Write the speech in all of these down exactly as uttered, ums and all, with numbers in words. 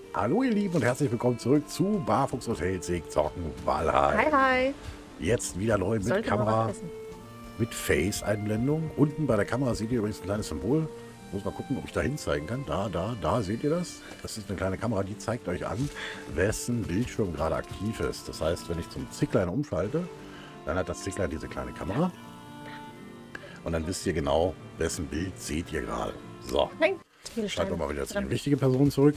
Hallo ihr Lieben und herzlich willkommen zurück zu Barfuchs Hotel Sieg Zocken Valheim. Hi, hi. Jetzt wieder neu mit Sollte Kamera, mit Face-Einblendung. Unten bei der Kamera seht ihr übrigens ein kleines Symbol. Muss mal gucken, ob ich da hin zeigen kann. Da, da, da seht ihr das. Das ist eine kleine Kamera, die zeigt euch an, wessen Bildschirm gerade aktiv ist. Das heißt, wenn ich zum Zicklein umschalte, dann hat das Zicklein diese kleine Kamera. Und dann wisst ihr genau, wessen Bild seht ihr gerade. So. Nein. Schalten wir mal wieder zu den richtigen Personen zurück.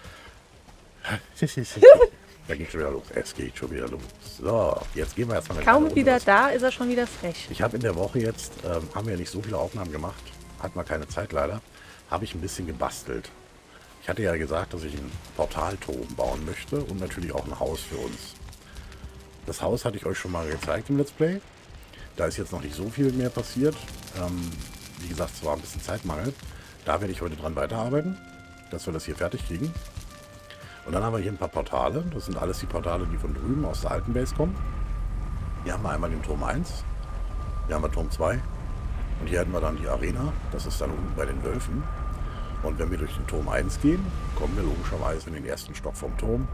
Da geht schon wieder los. Es geht schon wieder los. So, jetzt gehen wir erstmal eine Kaum wieder da, ist er schon wieder frech. Ich habe in der Woche jetzt, ähm, haben wir nicht so viele Aufnahmen gemacht. Hat mal keine Zeit leider. Habe ich ein bisschen gebastelt. Ich hatte ja gesagt, dass ich einen Portalturm bauen möchte und natürlich auch ein Haus für uns. Das Haus hatte ich euch schon mal gezeigt im Let's Play. Da ist jetzt noch nicht so viel mehr passiert. Ähm, wie gesagt, es war ein bisschen Zeitmangel. Da werde ich heute dran weiterarbeiten, dass wir das hier fertig kriegen. Und dann haben wir hier ein paar Portale. Das sind alles die Portale, die von drüben aus der alten Base kommen. Hier haben wir einmal den Turm eins. Hier haben wir Turm zwei. Und hier hätten wir dann die Arena. Das ist dann unten bei den Wölfen. Und wenn wir durch den Turm eins gehen, kommen wir logischerweise in den ersten Stock vom Turm.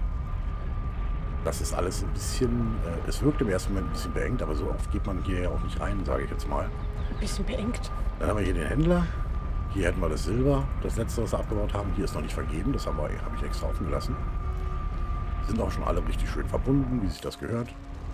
Das ist alles ein bisschen, äh, es wirkt im ersten Moment ein bisschen beengt, aber so oft geht man hier ja auch nicht rein, sage ich jetzt mal. Ein bisschen beengt. Dann haben wir hier den Händler. Hier hätten wir das Silber, das letzte, was wir abgebaut haben. Hier ist noch nicht vergeben, das habe hab ich extra offen gelassen. Sind auch schon alle richtig schön verbunden, wie sich das gehört.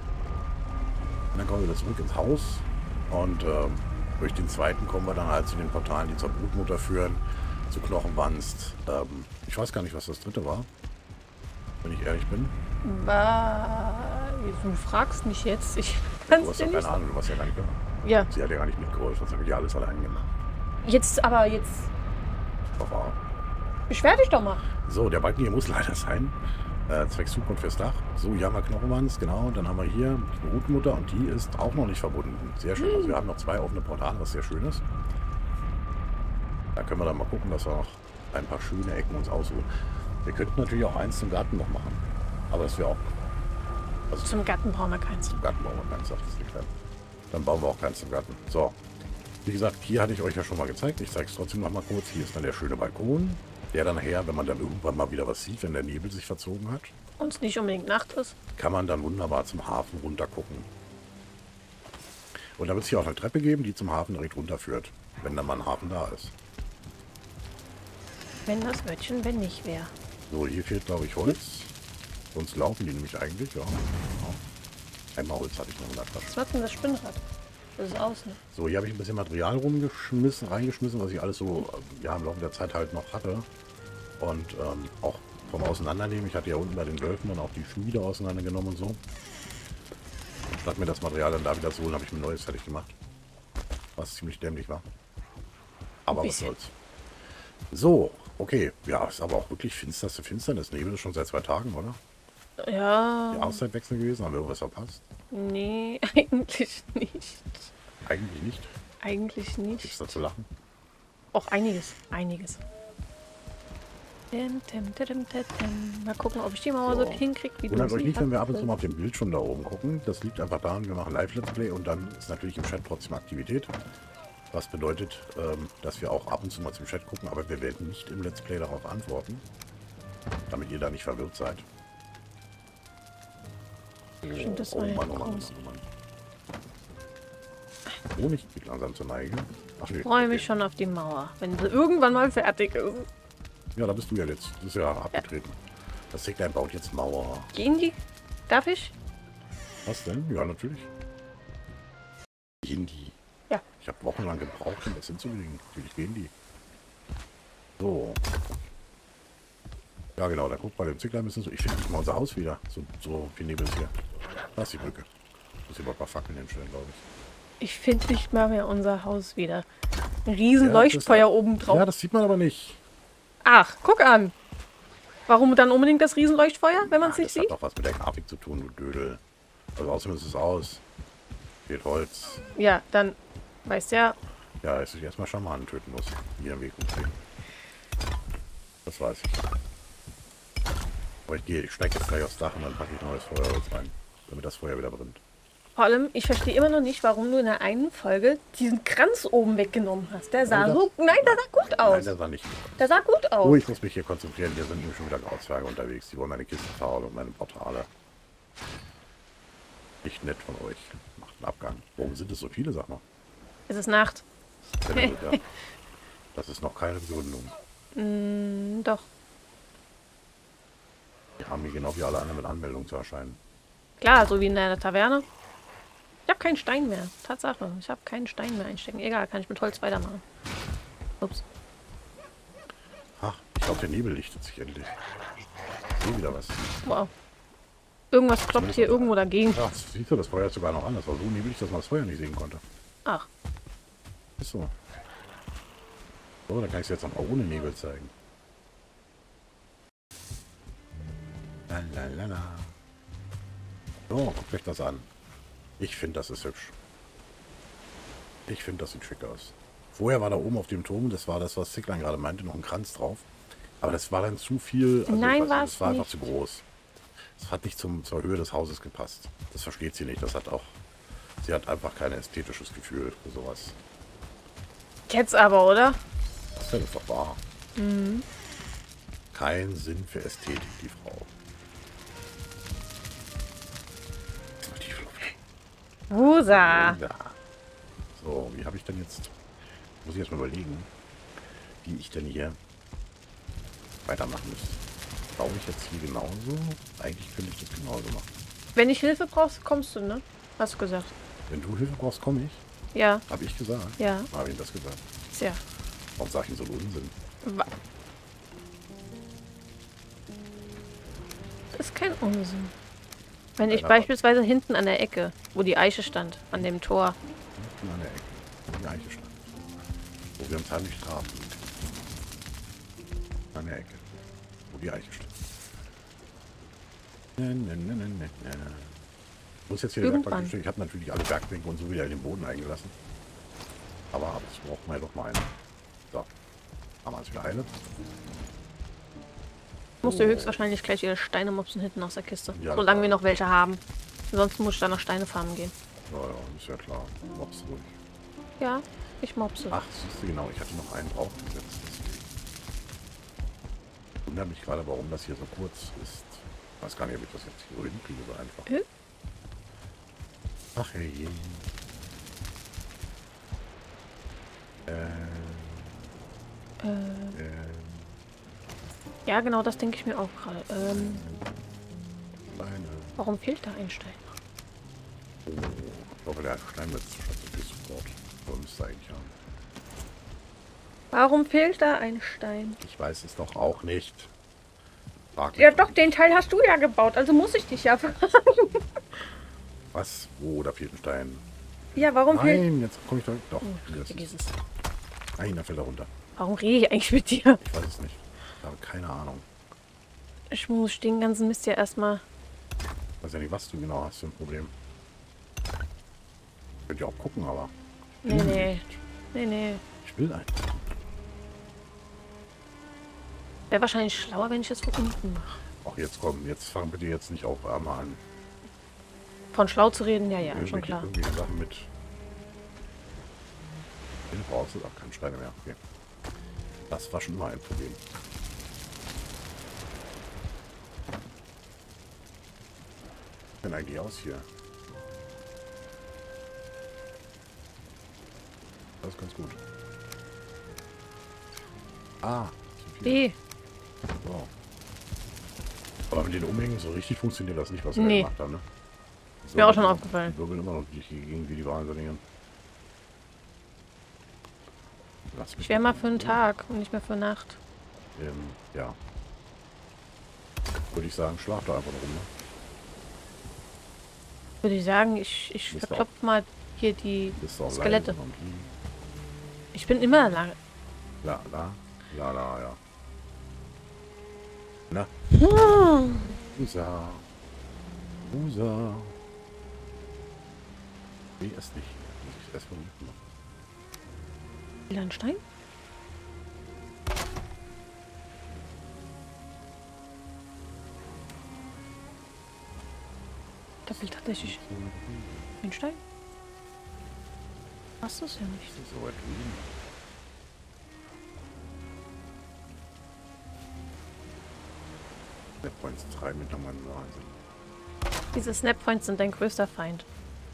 Und dann kommen wir wieder zurück ins Haus. Und ähm, durch den zweiten kommen wir dann halt zu den Portalen, die zur Brutmutter führen, zu Knochenwanst. Ähm, ich weiß gar nicht, was das dritte war, wenn ich ehrlich bin. War... Du fragst mich jetzt. Ich Du hast doch keine Ahnung, du warst ja gar nicht da. Ja. Sie hat ja gar nicht mitgeholfen, sonst habe ich ja alles allein gemacht. Jetzt, aber jetzt... Aber Beschwer dich doch mal. so, der Balken hier muss leider sein. Äh, zwecks Support fürs Dach. So, hier haben wir Knochenwands, genau. Dann haben wir hier die Brutmutter und die ist auch noch nicht verbunden. Sehr schön. Also wir haben noch zwei offene Portale, was sehr schön ist. Da können wir dann mal gucken, dass wir noch ein paar schöne Ecken uns aussuchen. Wir könnten natürlich auch eins zum Garten noch machen. Aber das wäre auch... Also Zum Garten brauchen wir keins. zum Garten brauchen wir keins, sagt das nicht. Dann bauen wir auch keins zum Garten. So. Wie gesagt, hier hatte ich euch ja schon mal gezeigt. Ich zeige es trotzdem noch mal kurz. Hier ist dann der schöne Balkon. Der dann nachher, wenn man dann irgendwann mal wieder was sieht, wenn der Nebel sich verzogen hat, Uns nicht unbedingt Nacht ist. kann man dann wunderbar zum Hafen runter gucken. Und da wird es hier auch eine Treppe geben, die zum Hafen direkt runterführt, wenn dann mal ein Hafen da ist. Wenn das Wörtchen, wenn nicht wäre. So, hier fehlt, glaube ich, Holz. Sonst laufen die nämlich eigentlich, ja. Einmal Holz hatte ich noch in der Tasche. Was macht denn das Spinnrad? Das ist außen. So, hier habe ich ein bisschen Material rumgeschmissen, reingeschmissen, was ich alles so ja, im Laufe der Zeit halt noch hatte. Und ähm, auch vom Auseinandernehmen. Ich hatte ja unten bei den Wölfen dann auch die Schmiede auseinandergenommen und so. Und statt mir das Material dann da wieder zu holen, habe ich mir ein neues fertig gemacht. Was ziemlich dämlich war. Aber was soll's. So, okay. Ja, ist aber auch wirklich finsterste Finsternis. Nebel ist schon seit zwei Tagen, oder? Ja. Die Jahreszeitwechsel gewesen. Haben wir irgendwas verpasst? Nee, eigentlich nicht. Eigentlich nicht. Eigentlich Gibt's nicht. da zu lachen? Auch einiges. Einiges. Tim, tim, tim, tim, tim. Mal gucken, ob ich die Mauer so, So. hinkriege, wie du Wundert sie euch nicht, wenn wir ab und zu hast. mal auf dem Bildschirm da oben gucken. Das liegt einfach daran, wir machen Live-Let's Play und dann ist natürlich im Chat trotzdem Aktivität. Was bedeutet, ähm, dass wir auch ab und zu mal zum Chat gucken, aber wir werden nicht im Let's Play darauf antworten, damit ihr da nicht verwirrt seid. Stimmt, das Oh war ja Mann, oh Mann, oh groß. Mann, oh Mann. Honig geht langsam zur Neige. Ach, nee, Ich freue okay. mich schon auf die Mauer, wenn sie irgendwann mal fertig ist. Ja, da bist du ja jetzt. Das ist ja abgetreten. Das Zicklein baut jetzt Mauer. Gehen die? Darf ich? Was denn? Ja, natürlich. Gehen die? Ja. Ich habe wochenlang gebraucht, um das hinzulegen. Natürlich gehen die. So. Ja, genau. Da guckt bei dem Zicklein ein bisschen so. Ich finde nicht mal unser Haus wieder. So, so viel Nebel ist hier. Da ist die Brücke. Ich muss hier mal ein paar Fackeln hinstellen, glaube ich. Ich finde nicht mal mehr unser Haus wieder. Ein riesen Ja, Leuchtfeuer das- oben drauf. Ja, das sieht man aber nicht. Ach, guck an. Warum dann unbedingt das Riesenleuchtfeuer, wenn man es Ja, nicht das hat sieht? doch was mit der Grafik zu tun, du Dödel. Also außerdem ist es aus. Fehlt Holz. Ja, dann weißt ja, Ja, dass ich erstmal Schamanen töten muss. Wieder Weg umkriegen. Das weiß ich. Aber ich gehe, ich steige jetzt gleich aufs Dach und dann packe ich neues Feuerholz rein. Damit das Feuer wieder brennt. Vor allem, ich verstehe immer noch nicht, warum du in der einen Folge diesen Kranz oben weggenommen hast. Der sah Nein, das- so... Nein, der sah gut aus. Nein, der sah nicht gut aus. Der sah gut Oh, aus. ich muss mich hier konzentrieren. Hier sind nämlich schon wieder Grauzwerge unterwegs. Die wollen meine Kisten fahren und meine Portale. Nicht nett von euch. Macht einen Abgang. Warum sind es so viele, sag mal? Es ist Nacht. Sehr gut, ja. Das ist noch keine Begründung. Mm, doch. Die haben hier genau wie alle anderen mit Anmeldung zu erscheinen. Klar, so wie in der Taverne. Ich habe keinen Stein mehr. Tatsache. Ich habe keinen Stein mehr einstecken. Egal, kann ich mit Holz weitermachen. Ups. Ach, ich glaube, der Nebel lichtet sich endlich. Ich sehe wieder was. Wow. Irgendwas kloppt hier irgendwo dagegen. Ach, siehst du, das Feuer ist sogar noch anders. Aber so nebelig, dass man das Feuer nicht sehen konnte. Ach. Ist so. So, dann kann ich es jetzt auch ohne Nebel zeigen. Lalalala. So, guckt euch das an. Ich finde, das ist hübsch. Ich finde, das sieht schick aus. Vorher war da oben auf dem Turm, das war das, was Zicklein gerade meinte, noch ein Kranz drauf. Aber das war dann zu viel. Also Nein, ich weiß war nicht, es das war einfach nicht. zu groß. Das hat nicht zum, zur Höhe des Hauses gepasst. Das versteht sie nicht. Das hat auch. Sie hat einfach kein ästhetisches Gefühl für sowas. Jetzt aber, oder? Das ist doch wahr. Mhm. Kein Sinn für Ästhetik, die Frau. Die Fluffy. Wusa. Ja. So, wie habe ich denn jetzt... Muss ich erst mal überlegen, wie ich denn hier weitermachen muss. Baue ich jetzt hier genauso? Eigentlich könnte ich das genauso machen. Wenn ich Hilfe brauchst, kommst du, ne? Hast du gesagt. Wenn du Hilfe brauchst, komme ich. Ja, Habe ich gesagt. ja. Habe ich das gesagt? Tja. Warum sage ich denn so einen Unsinn? Wa- Das ist kein Unsinn. Wenn ich Nein, aber- beispielsweise hinten an der Ecke, wo die Eiche stand, an dem Tor. Hinten an der Ecke. Wo die Eiche stand. Wo wir uns heimlich trafen. An der Ecke. Wo die Eiche stand. Ne, ne, ne, ne, ne, ne. Ich muss jetzt hier die Irgendwann. Werkbank stehen. Ich habe natürlich alle Werkbänke und so wieder in den Boden eingelassen. Aber das braucht man ja doch mal eine. So. Haben wir uns wieder heile. Musst du höchstwahrscheinlich gleich ihre Steine mopsen hinten aus der Kiste. Ja, Solange klar. wir noch welche haben. Ansonsten muss ich da noch Steine farmen gehen. Ja, ja, ist ja klar. Mobs ruhig. Ja, ich mopse. Ach, siehst du, genau. Ich hatte noch einen draufgesetzt. Deswegen. Ich wundere mich gerade, warum das hier so kurz ist. Ich weiß gar nicht, ob ich das jetzt hier so hinkriege, so einfach. Äh? Ach hey. Äh, Äh, äh, ja, genau, das denke ich mir auch gerade. Ähm, Steine. warum fehlt da ein Stein? Oh, ich hoffe, der Stein wird schon so viel Support. So müsste eigentlich haben. Warum fehlt da ein Stein? Ich weiß es doch auch nicht. Frag mich Ja doch, den Teil hast du ja gebaut, also muss ich dich ja fragen. Was? Oh, da fehlt ein Stein. Ja, warum fehlt... Nein, jetzt komme ich da. Doch. Oh, Hier ist vergiss es. es. Nein, da fällt er runter. Warum rede ich eigentlich mit dir? Ich weiß es nicht. Ich habe keine Ahnung. Ich muss den ganzen Mist ja erstmal... Ich weiß ja nicht, was du genau hast für ein Problem. Könnt ihr auch gucken, aber Nee, nee. Nee, nee. ich will einen. Wäre wahrscheinlich schlauer, wenn ich es von unten mache. Ach, jetzt komm, jetzt fang bitte jetzt nicht auf einmal an. Von schlau zu reden, ja, ja, schon Irgendwelche- klar. Irgendwelche Sachen mit. Den brauchst du auch keine Steine mehr. Okay. Das war schon mal ein Problem. Was denn eigentlich aus hier? Das ist ganz gut. Ah. so viel. B. So. Aber mit den Umhängen so richtig funktioniert das nicht, was wir Nee. gemacht haben, ne? Ist mir auch schon wirbeln- aufgefallen. Die wirbeln immer noch durch die Gegend wie die Wahnsinnigen. Lass mich Ich wäre mal doch- für einen Tag und nicht mehr für Nacht. Ähm, ja. Würde ich sagen, schlaf da einfach rum, ne? Würde ich sagen, ich, ich Bist du verklopf mal hier die Bist du auch Skelette. leise und lieb. Ich bin immer lang. La, la, la, la, ja. Na? Usa. Usa. Nee, erst nicht. Muss ich erst mal mitmachen. Wieder ein Stein? Da fehlt tatsächlich ein Stein. Was ist das ja nicht? Das ist so weit drüben. Snappoints drei mit nochmal Wahnsinn. Diese Snappoints sind dein größter Feind.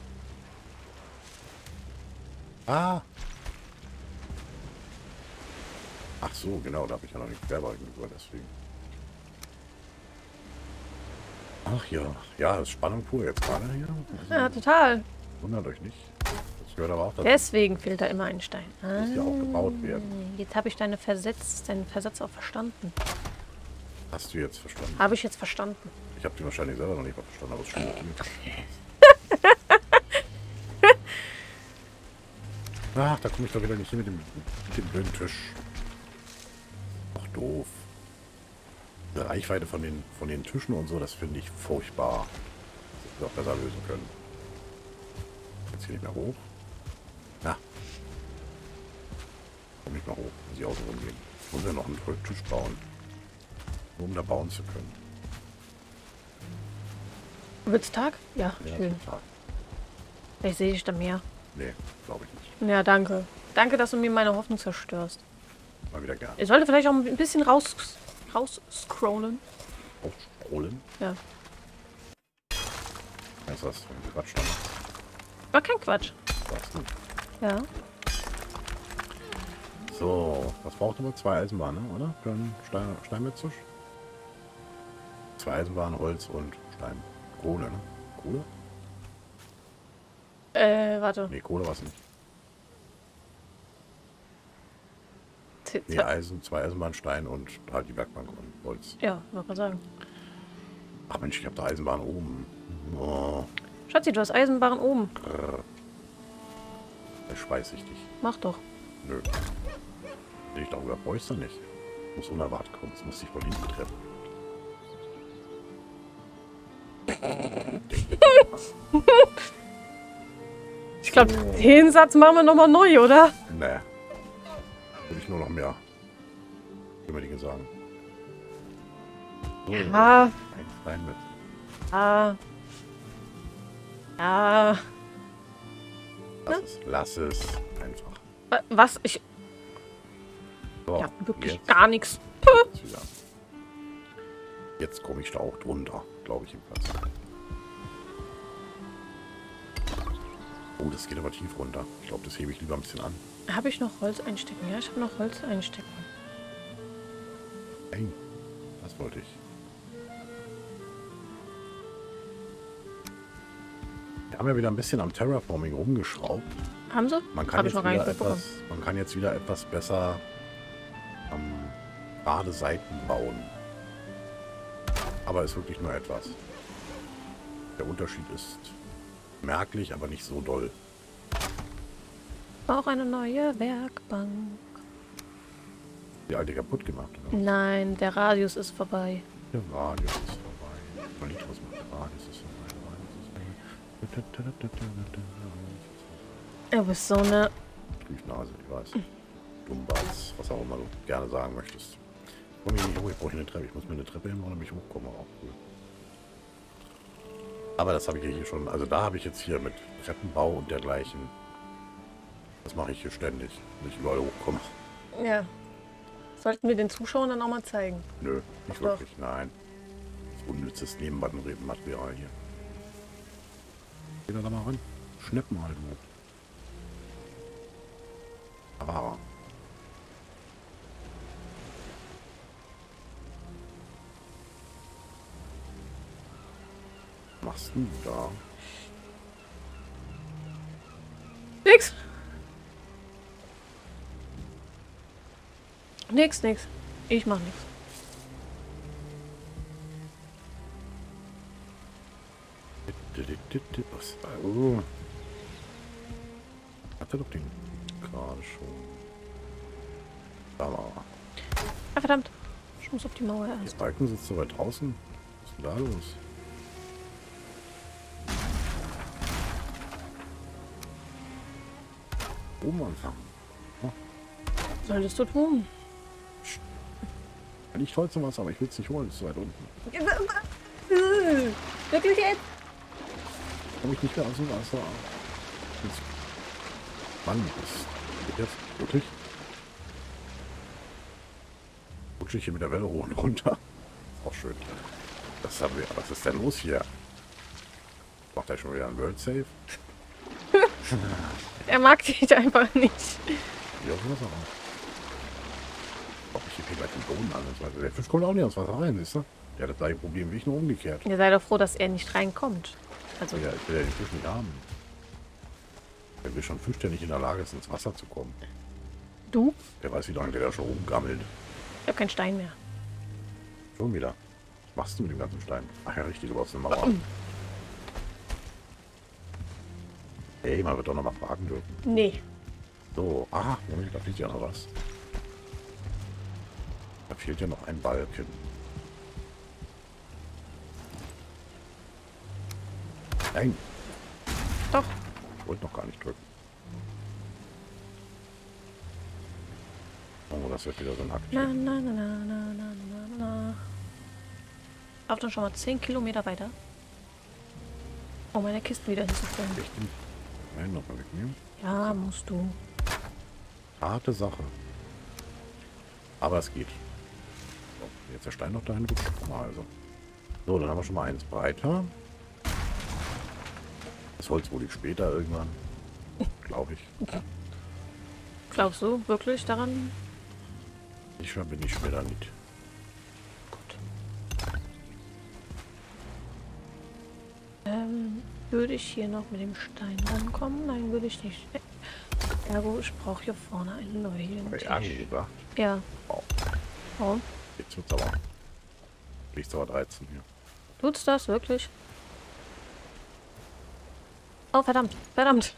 Ah! Ach so, genau, da habe ich ja noch nicht Querbalken über, deswegen. Ach ja, ja, das ist Spannung pur jetzt gerade hier. Also, Ja, total. wundert euch nicht. Das gehört aber auch dazu. Deswegen fehlt da immer ein Stein. Ah, Muss ja auch gebaut werden. jetzt habe ich deine Versetz, deinen Versatz auch verstanden. Hast du jetzt verstanden? Habe ich jetzt verstanden. Ich habe die wahrscheinlich selber noch nicht mal verstanden, aber es ist schon okay. Ach, da komme ich doch wieder nicht hin mit dem, mit dem blöden Tisch. Ach, doof. Die Reichweite von den, von den Tischen und so, das finde ich furchtbar. Das hätte ich auch besser lösen können. Jetzt hier nicht mehr hoch. Na. Komm nicht mehr hoch. Muss ich außen rumgehen. Ich muss ja noch einen Tisch bauen. Nur um da bauen zu können. Wird's Tag? Ja, Ja, schön. total. Vielleicht sehe ich da mehr. Nee, glaube ich nicht. Ja, danke. Danke, dass du mir meine Hoffnung zerstörst. Mal wieder gerne. Ich sollte vielleicht auch ein bisschen raus, raus scrollen. Aufsprollen. Ja. Was ist das für ein Quatsch dann? War kein Quatsch. Was denn? Ja. So, was braucht aber? Zwei Eisenbahnen, oder? Für einen Stein Steinmetzisch? Zwei Eisenbahnen, Holz und Stein. Kohle, ne? Kohle? Äh, warte. Nee, Kohle war es nicht. Z- Nee, z- Eisen, zwei Eisenbahnen, Stein und halt die Werkbank und Holz. Ja, wollte gerade sagen. Ach Mensch, ich habe da Eisenbahn oben. Oh, Schatzi, du hast Eisenbahn oben. grrr. Da schweiß ich dich. Mach doch. Nö. Ich darüber bräuchst du nicht. Muss unerwartet kommen. Es muss sich von hinten treffen. Ich glaube, den Satz machen wir nochmal neu, oder? Nee. Will ich nur noch mehr. Immer die sagen. So, Ja. ein Stein mit. Ah. Ja. Lass es. Lass es. Einfach. Wa- Was? Ich. So, Ja, wirklich jetzt, gar nichts. jetzt wieder. Jetzt komme ich da auch drunter. Glaube ich jedenfalls. Oh, das geht aber tief runter. Ich glaube, das hebe ich lieber ein bisschen an. Habe ich noch Holz einstecken? Ja, ich habe noch Holz einstecken. Eng. Das wollte ich. Wir haben ja wieder ein bisschen am Terraforming rumgeschraubt. Haben sie? Man kann, Habe ich jetzt noch gar nicht wieder mitbekommen. etwas, man kann jetzt wieder etwas besser ähm, gerade Seiten bauen. Aber ist wirklich nur etwas. Der Unterschied ist merklich, aber nicht so doll. Auch eine neue Werkbank. Die alte kaputt gemacht. Oder? Nein, der Radius ist vorbei. Der Radius ist vorbei. Man liegt was mit Radius ist vorbei. Radius ist vorbei. Du bist so eine... Triefnase, ich weiß. Dummbatz, was auch immer du gerne sagen möchtest. Komm hier nicht hoch, ich brauche eine Treppe. Ich muss mir eine Treppe hinbauen, damit ich hochkomme. Auch cool. Aber das habe ich ja hier schon. Also da habe ich jetzt hier mit Treppenbau und dergleichen. Das mache ich hier ständig, wenn ich überall hochkomme. Ja. Sollten wir den Zuschauern dann auch mal zeigen. Nö, nicht Ach doch. wirklich, nein. Das ist unnützes Nebenmaterial hier. Geh da mal ran. Schnippen halt nur. Aber. Was machst du da? Nix. Nix, nix. Ich mach nix. Was? Oh. Hatte doch den gerade schon. Da war er. Ah, verdammt. Ich muss auf die Mauer Der erst. Balken sitzt so weit draußen. Was ist denn da los? Oben anfangen. Solltest du tun. Ich Holz und was, aber ich will es nicht holen, es ist so weit unten. Wirklich jetzt? Komme ich nicht mehr aus dem Wasser. Jetzt, Mann, das geht jetzt wirklich. Rutsche ich hier mit der Welle hoch und runter. Auch schön. Das haben wir. Was ist denn los hier? Macht er schon wieder ein World Save? Er mag dich einfach nicht. Ja, so auch. Ich hier gleich den Boden an. Also der Fisch kommt auch nicht ans Wasser rein, siehst du? Der hat das gleiche Problem wie ich, nur umgekehrt. Ihr seid doch froh, dass er nicht reinkommt. Also Ja, ich will ja den Fisch nicht haben. Wenn wir schon Fisch, der nicht in der Lage ist, ins Wasser zu kommen. du? Der weiß, wie lange der da schon rumgammelt. Ich habe keinen Stein mehr. Schon wieder. Was machst du mit dem ganzen Stein? Ach ja, richtig, du brauchst eine Mauer. Ey, man wird doch noch mal fragen dürfen. Nee. So, ah, Moment, da fehlt ja noch was. Da fehlt ja noch ein Balken. Nein, Doch. ich wollte noch gar nicht drücken. Oh, das wird wieder so ein Akt. Na, na, na, na, na, na, na, na. Auch dann schon mal zehn Kilometer weiter. Oh, meine Kisten wieder hinzustellen. Echt? Nein, noch mal wegnehmen. Ja, musst du. Harte Sache. Aber es geht. So, jetzt der Stein noch dahin rutscht. Also. So, dann haben wir schon mal eins breiter. Das Holz wurde ich später irgendwann. Glaube ich. Glaubst du wirklich daran? Sicher bin ich später nicht. Gut. Ähm, würde ich hier noch mit dem Stein rankommen? Nein, würde ich nicht. Ergo, ich brauche hier vorne einen neuen Bei Tisch. Ärger. Ja. Wow. Warum? Jetzt wird's aber. Liegt aber dreizehn hier. Tut's das wirklich? Oh, verdammt. Verdammt.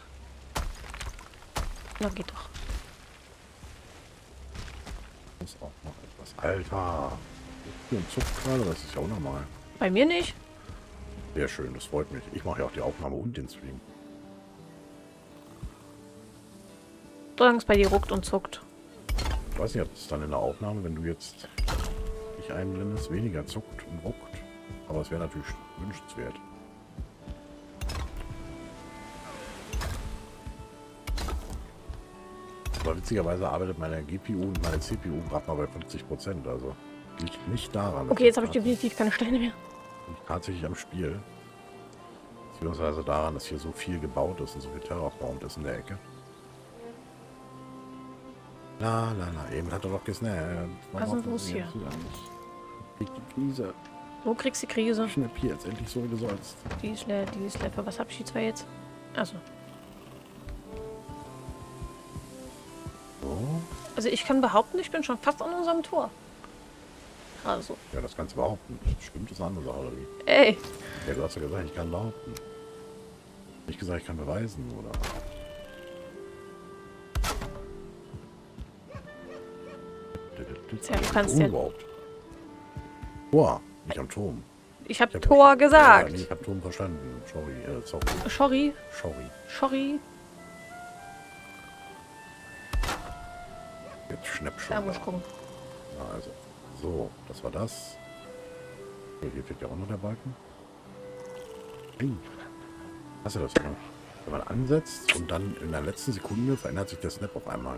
Na, geht doch. Muss auch noch etwas. Alter. Hier ein Zug gerade, das ist ja unnormal. Bei mir nicht. Sehr schön, das freut mich. Ich mache ja auch die Aufnahme und den Stream. Solange es bei dir ruckt und zuckt. Ich weiß nicht, ob es dann in der Aufnahme, wenn du jetzt dich einblendest, weniger zuckt und ruckt. Aber es wäre natürlich wünschenswert. Aber witzigerweise arbeitet meine G P U und meine C P U gerade mal bei fünfzig Prozent. Also liegt nicht daran. dass Okay, jetzt habe ich das definitiv keine Steine mehr. liegt tatsächlich am Spiel. Beziehungsweise daran, dass hier so viel gebaut ist und so viel terraformt ist in der Ecke. La la la, eben hat er doch gesnappt. Was ist los hier? Krieg die Krise. Wo kriegst du die Krise? Schnapp hier jetzt endlich so wie du sollst. Die ist leer, die ist leer. Für was hab ich die zwei jetzt? Also. So. Also ich kann behaupten, ich bin schon fast an unserem Tor. Also. Ja, das kannst du behaupten. Stimmt, das eine andere Sache, oder wie? Ey. Ja, du hast ja gesagt, ich kann behaupten. Nicht gesagt, ich kann beweisen, oder? Tja, du kannst Turm ja- überhaupt. Tor, nicht am Turm. Ich habe Ich hab- Tor Ja, gesagt. nee, ich hab Turm verstanden. Sorry, äh, sorry. Sorry. Sorry. Sorry. Jetzt schnapp schon. Da muss ich gucken. Na, also. So, das war das. So, hier fehlt ja auch noch der Balken. Hey. Hast du das ja noch? Wenn man ansetzt und dann in der letzten Sekunde verändert sich der Snap auf einmal.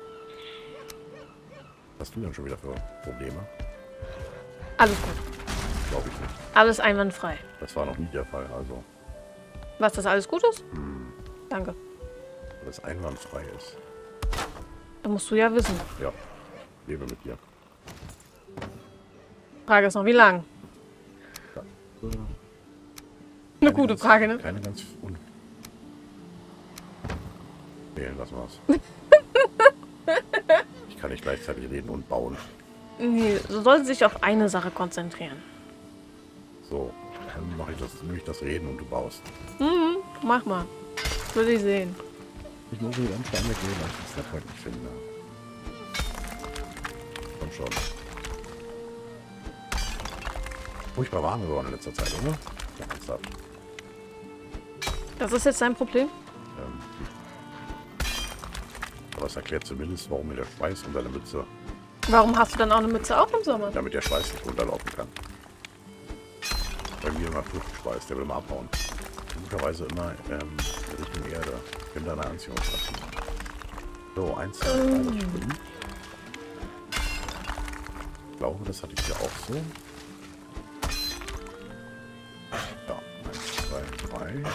Was hast du denn schon wieder für Probleme? Alles gut. Glaube ich nicht. Alles einwandfrei. Das war noch nie der Fall, also Was, das alles gut ist? Danke. weil es einwandfrei ist. Das musst du ja wissen. Ja, lebe mit dir. Frage ist noch, wie lang? Ja. Eine gute Frage, ne? Keine ganz un... Nee, lassen wir's. Ich kann nicht gleichzeitig reden und bauen. Nee, du solltest dich auf eine Sache konzentrieren. So, dann mache ich das, nehme ich das Reden und du baust. Mhm, mach mal. Will ich sehen. Ich muss wieder einen Stein weggehen, weil ich den Snap heute nicht finde. Komm schon. Furchtbar warm geworden in letzter Zeit, oder? Ja, ernsthaft. Das ist jetzt dein Problem? Ähm, aber es erklärt zumindest, warum mir der Schweiß unter der Mütze, Warum hast du dann auch eine Mütze auf im Sommer? damit der Schweiß nicht runterlaufen kann. Bei mir immer Fruchtschweiß, der will immer abhauen. Guterweise immer ähm, Richtung Erde. Ich bin da eine Anziehungskraft. So, eins, zwei, drei, Mm. fünf. Ich glaube, das hatte ich hier auch so. Ja, eins, zwei, drei.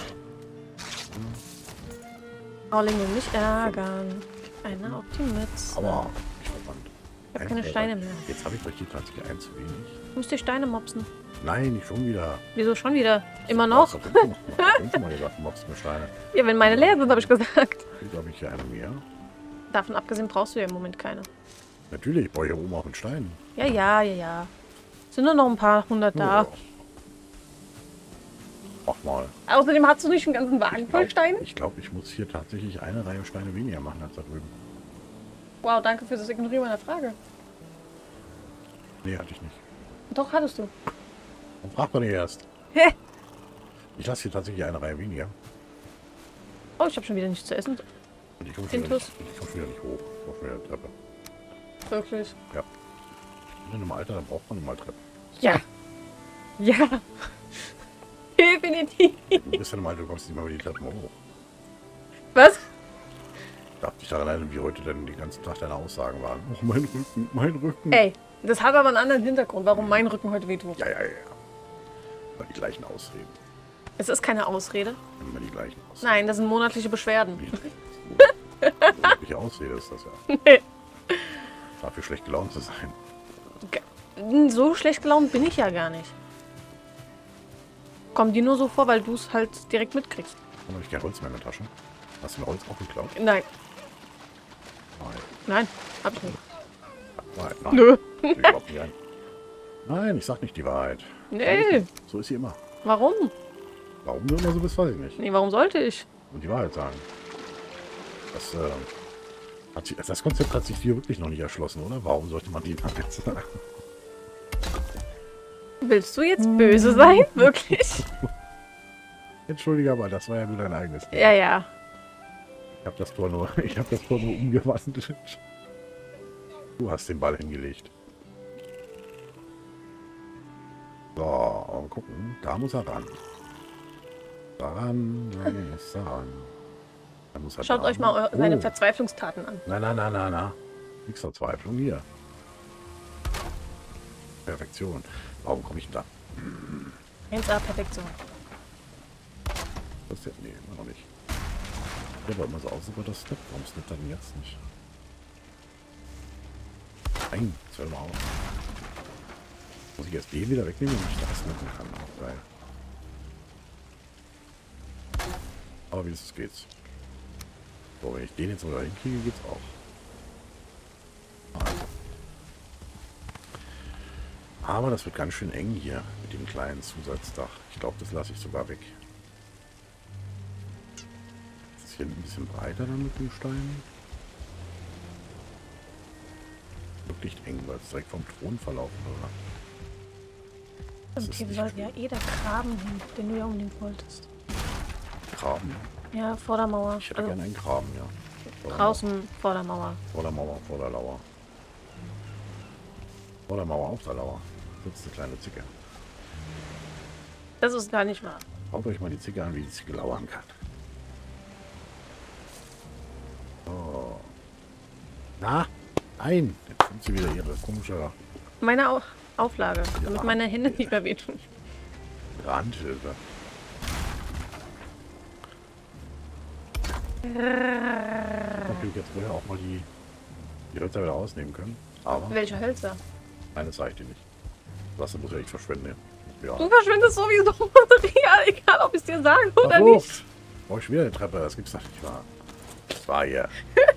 Auling will mich ärgern. Einer auf die Mütze. Aua, ich verwandt. Ich habe keine Steine mehr. Jetzt habe ich durch die tatsächlich ein zu wenig. Du musst die Steine mopsen. Nein, nicht schon wieder. Wieso schon wieder? Immer noch? Ich habe mal gesagt, du machst mir Steine. Ja, wenn meine leer sind, habe ich gesagt. Hier habe ich hier eine mehr. Davon abgesehen brauchst du ja im Moment keine. Natürlich, ich brauche hier oben auch einen Stein. Ja, ja, ja, ja. Sind nur noch ein paar hundert da. Oh. Mach mal. Außerdem hast du nicht einen ganzen Wagen voll Ich Steine. glaube, ich, glaub, ich muss hier tatsächlich eine Reihe Steine weniger machen als da drüben. Wow, danke für das Ignorieren meiner Frage. Nee, hatte ich nicht. Doch, hattest du. Dann fragt man nicht erst. Hä? Ich lasse hier tatsächlich eine Reihe weniger. Oh, ich habe schon wieder nichts zu essen. Und ich komme schon, wieder Intus. nicht- ich komm schon wieder nicht hoch. Ich komme schon wieder eine Treppe. Wirklich? Ja. In einem Alter, da braucht man mal Treppen. Ja. Ja. Definitiv. Du bist ja im Alter, du kommst nicht mal über die Treppen hoch. Was? Darf dich daran erinnern, wie heute denn den ganzen Tag deine Aussagen waren. Oh, mein Rücken, mein Rücken. Ey, das hat aber einen anderen Hintergrund, warum mein Rücken heute wehtut. Ja, ja, ja. Immer die gleichen Ausreden. Es ist keine Ausrede. Immer die gleichen Ausreden. Nein, das sind monatliche Beschwerden. Wirkliche Ausrede ist das ja. Nee. Dafür schlecht gelaunt zu sein. Ge- So schlecht gelaunt bin ich ja gar nicht. Kommt dir nur so vor, weil du es halt direkt mitkriegst. Dann habe ich kein Holz mehr in der Tasche. Hast du mir Holz auch geklaut? Nein, Nein. nein, hab ich nicht. Nein, nein. Nö. Ich glaub nicht ein. Nein, ich sag nicht die Wahrheit. Nee, So ist sie immer. warum? Warum du immer so bist, weiß ich nicht. Nee, warum sollte ich? Und die Wahrheit sagen. Das, äh, hat sich, das Konzept hat sich dir wirklich noch nicht erschlossen, oder? Warum sollte man die Wahrheit sagen? Willst du jetzt böse sein? Wirklich? Entschuldige, aber das war ja nur dein eigenes Ding. Ja, ja. Ich habe das Tor nur, ich habe das Tor nur umgewandelt. Du hast den Ball hingelegt. So, mal gucken. Da muss er ran. Daran, da muss er ran. Da muss er Schaut dran. euch mal eure, seine Oh. Verzweiflungstaten an. Nein, nein, nein, nein, nein. Nichts Verzweiflung hier. Perfektion. Warum komme ich denn da? eins A Perfektion. Das ist ja, nee, immer noch nicht. Der war immer so aus über das Step. Warum ist das dann jetzt nicht? Nein, das hört mal auf. Muss ich jetzt den wieder wegnehmen und ich das snappen kann. Auch geil. Aber wie es geht's. So, wenn ich den jetzt wieder hinkriege, geht's auch. Also. Aber das wird ganz schön eng hier mit dem kleinen Zusatzdach. Ich glaube, das lasse ich sogar weg. Ist hier ein bisschen breiter dann mit den Steinen. Wirklich eng, weil es direkt vom Thron verlaufen oder? Das ist Okay, wir nicht sollten ja eh der Graben hin, den du ja unbedingt wolltest. Graben. Ja, vor der Mauer. Ich hätte Also gerne einen Graben, ja. Vor der draußen vor der Mauer. Mauer, vor der Mauer, vor der Lauer. Vor der Mauer, auf der Lauer. Sitzt eine kleine Zicke. Das ist gar nicht wahr. Schaut euch mal die Zicke an, wie die Zicke lauern kann. So. Na? Nein! Jetzt kommt sie wieder ihre komische Meine Au Auflage, damit meine Hände nicht mehr wehtun. Handhilfe. Natürlich jetzt vorher auch mal die, die Hölzer wieder rausnehmen können. Aber Welche Hölzer? eines sage ich dir nicht. Das muss ja nicht verschwenden. Ja. Du verschwindest sowieso Material, egal ob ich es dir sage oder Ach so. nicht. Brauche ich wieder eine Treppe? Das gibt's doch nicht wahr. Das war hier.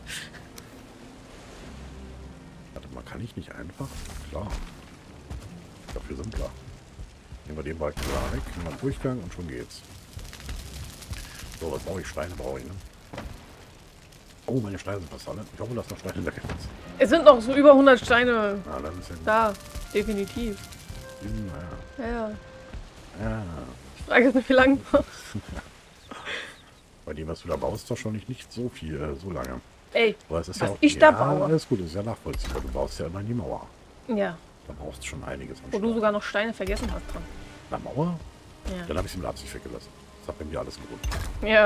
Warte mal, kann ich nicht einfach? Klar. Dafür simpler. Nehmen wir den Balken da weg, nehmen wir einen Durchgang und schon geht's. So, was brauche ich? Steine brauche ich, ne? Oh, meine Steine sind fast alle. Ich hoffe, dass noch Steine in der Kette sind. Es sind noch so über hundert Steine Ah, dann ist ja gut. da, definitiv. Hm, Ja, ja. ja. Ja. Ich frage jetzt nicht, wie lange noch. Bei dem, was du da baust, doch schon nicht, nicht so viel, äh, so lange. Ey, Aber es ist was ja auch, ich da ja, baue. alles gut, das ist ja nachvollziehbar. Du baust ja immer in die Mauer. Ja, Da brauchst du schon einiges. an wo du Stein. sogar noch Steine vergessen hast dran. Na, Mauer? Ja. Dann habe ich sie mit Absicht weggelassen. Das hat bei mir alles gewonnen. Ja.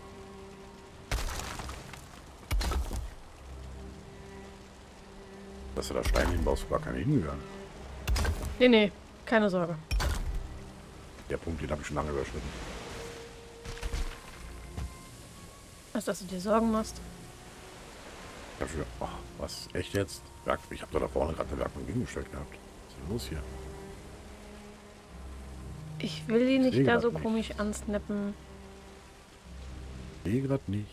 Dass du da Steine hinbaust, wo gar keine hingehören. Nee, nee, keine Sorge. Der Punkt, den habe ich schon lange überschritten. Was, dass du dir Sorgen machst? Dafür, ach, was, echt jetzt? Werk, ich habe da, da vorne gerade eine Werkbank hingestellt gehabt. Was ist denn los hier? Ich will die Ich nicht sehe da grad so nichts. komisch ansnappen. Ich sehe gerade nichts.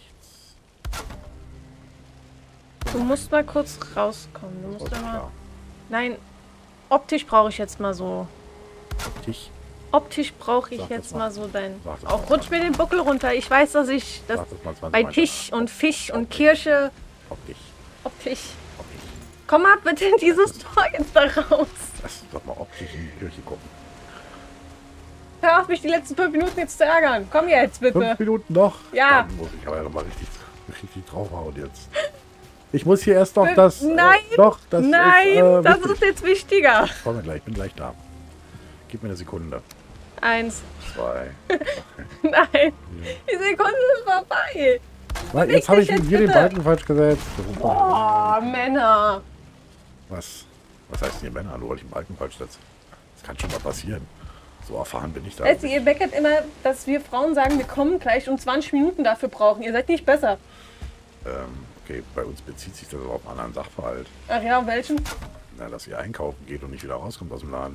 Du musst mal kurz rauskommen. Du musst Voll da mal... klar. Nein, optisch brauche ich jetzt mal so... Tisch. Optisch brauche ich Sag das jetzt mal. mal so dein... Sag das Auch mal. rutsch mir den Buckel runter. Ich weiß, dass ich... Das Sag das mal zwanzig bei Mal Tisch hintereinander. und Fisch und Optisch. Kirche... Optisch. Optisch. Optisch. Komm mal bitte in dieses Tor jetzt da raus. Lass uns doch mal optisch in die Kirche gucken. Hör auf, mich die letzten fünf Minuten jetzt zu ärgern. Komm jetzt bitte. Fünf Minuten noch? Ja. Dann muss ich aber ja noch mal richtig, richtig draufhauen jetzt. Ich muss hier erst noch das... Nein. Äh, doch, das Nein, ist, äh, das wichtig. ist jetzt wichtiger. Komm mir gleich, ich bin gleich da. Gib mir eine Sekunde. Eins. Zwei. Nein. Die Sekunde ist vorbei. Na, jetzt habe ich jetzt hier den bitte. Balken falsch gesetzt. Oh, Männer. Was? Was heißt denn hier Männer? Nur weil ich den Balken falsch setze. Das kann schon mal passieren. So erfahren bin ich da. Weißt du, ihr meckert immer, dass wir Frauen sagen, wir kommen gleich und zwanzig Minuten dafür brauchen. Ihr seid nicht besser. Ähm, okay, bei uns bezieht sich das aber auf einen anderen Sachverhalt. Ach ja, welchen? Na, dass ihr einkaufen geht und nicht wieder rauskommt aus dem Laden.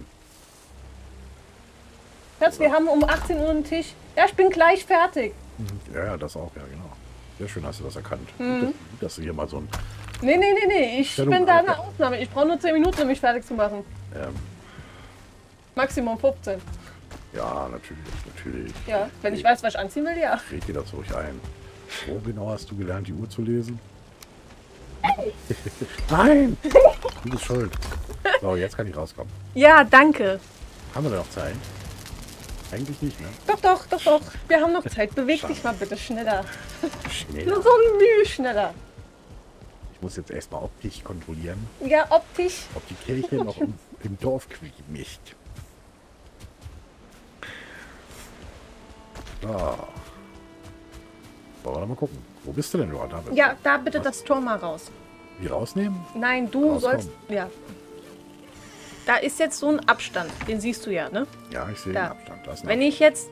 Schatz, wir haben um achtzehn Uhr einen Tisch. Ja, ich bin gleich fertig. Ja, ja, das auch, ja, genau. Sehr schön hast du das erkannt. Mhm. Gut, dass, gut, dass du hier mal so ein... Nee, nee, nee, nee. Ich Stellung bin da eine einfach. Ausnahme. Ich brauche nur zehn Minuten, um mich fertig zu machen. Ähm, Maximum fünfzehn. ja, natürlich, natürlich. Ja, wenn ich weiß, was ich anziehen will, ja. Red dir das ruhig ein. Wo genau hast du gelernt, die Uhr zu lesen? Nein! Du bist schuld. So, jetzt kann ich rauskommen. Ja, danke. Haben wir da noch Zeit? Eigentlich nicht, ne? Doch, doch, doch, doch. Wir haben noch Zeit. Beweg dich mal bitte schneller. Schnell. Nur so ein Mühe schneller. Ich muss jetzt erstmal optisch kontrollieren, Ja, optisch. ob die Kirche noch im, im Dorf quiekt. So. Wollen wir noch mal gucken. Wo bist du denn, du David? Ja, da bitte Was? das Tor mal raus. Wie rausnehmen? Nein, du Rauskommen. sollst... Ja. Da ist jetzt so ein Abstand. Den siehst du ja, ne? Ja, ich sehe Da. den Abstand. Da ist ein Wenn ich jetzt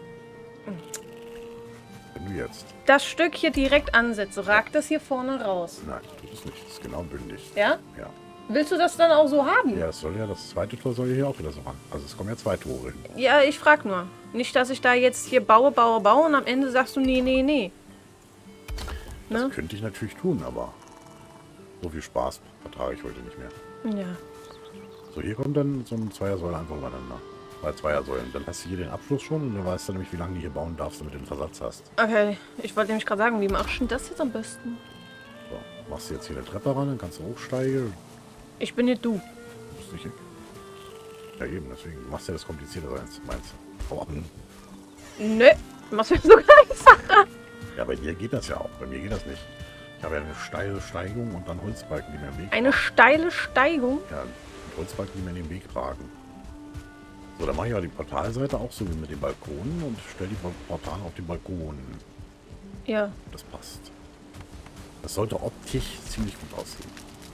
Wenn du jetzt... das Stück hier direkt ansetze, ragt das hier vorne raus. Nein, tut es nicht. Das ist genau bündig. Ja? Ja. Willst du das dann auch so haben? Ja, das soll ja, das zweite Tor soll ja hier auch wieder so ran. Also es kommen ja zwei Tore hin. Ja, ich frag nur. Nicht, dass ich da jetzt hier baue, baue, baue und am Ende sagst du, nee, nee, nee. Das Ne? könnte ich natürlich tun, aber so viel Spaß vertrage ich heute nicht mehr. Ja. So, hier kommt dann so ein Zweiersäulen einfach übereinander. Bei Zweiersäulen. Dann hast du hier den Abschluss schon und dann weißt du nämlich, wie lange du hier bauen darfst, damit du den Versatz hast. Okay, ich wollte nämlich gerade sagen, wie machst du das jetzt am besten? So, machst du jetzt hier eine Treppe ran, dann kannst du hochsteigen. Ich bin nicht du. Du bist nicht... Ja eben, deswegen machst du ja das komplizierter als meinst du. Oh, hm. Nö, machst du sogar einfacher. Ja, bei dir geht das ja auch. Bei mir geht das nicht. Ich habe ja eine steile Steigung und dann Holzbalken, die mir im Weg Eine steile Steigung. Ja, und Holzbalken, die mir in den Weg ragen. So, dann mache ich aber die Portalseite auch so wie mit den Balkonen und stelle die Portale auf den Balkon. Ja. Das passt. Das sollte optisch ziemlich gut aussehen.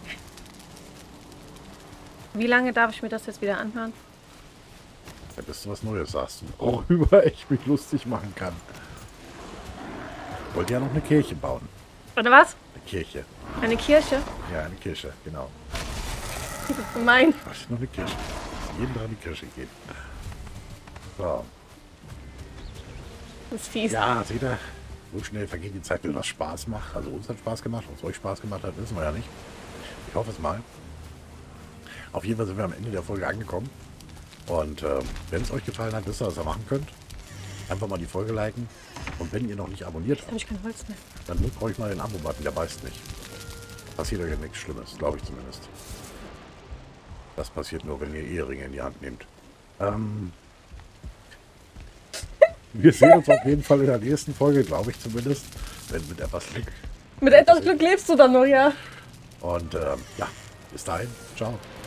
Wie lange darf ich mir das jetzt wieder anhören? Ja, bis du was Neues sagst und worüber ich mich lustig machen kann. Ich wollte ja noch eine Kirche bauen. Oder was? Eine Kirche. Eine Kirche? Ja, eine Kirche, genau. Mein. Was noch eine Kirche? Jeden Tag in die Kirche gehen. So. Das ist fies. Ja, seht ihr, so schnell vergeht die Zeit, wenn was Spaß macht. Also uns hat Spaß gemacht, ob es euch Spaß gemacht hat, wissen wir ja nicht. Ich hoffe es mal. Auf jeden Fall sind wir am Ende der Folge angekommen. Und ähm, wenn es euch gefallen hat, wisst ihr, was ihr machen könnt. Einfach mal die Folge liken. Und wenn ihr noch nicht abonniert Jetzt habt, habe ich kein Holz mehr. dann drückt euch mal den Abo-Button, der beißt nicht. Passiert euch ja nichts Schlimmes, glaube ich zumindest. Das passiert nur, wenn ihr Eheringe in die Hand nehmt. Ähm, wir sehen uns auf jeden Fall in der nächsten Folge, glaube ich zumindest. Wenn mit etwas Glück. Mit etwas Glück lebst du dann noch, ja. Und ähm, ja, bis dahin. Ciao.